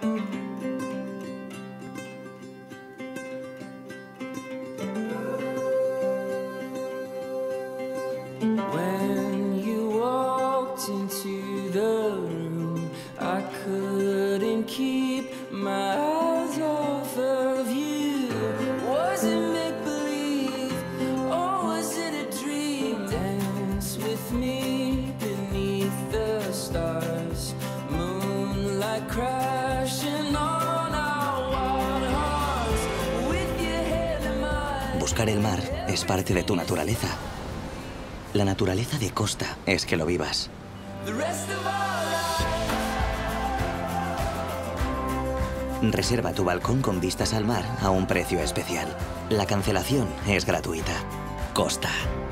When you walked into the room, I couldn't keep my eyes off of you. Was it make-believe, or was it a dream? Dance with me beneath the stars, moonlight crashing on our wild hearts, with your head in mine. Buscar el mar es parte de tu naturaleza. La naturaleza de Costa es que lo vivas. Reserva tu balcón con vistas al mar a un precio especial. La cancelación es gratuita. Costa.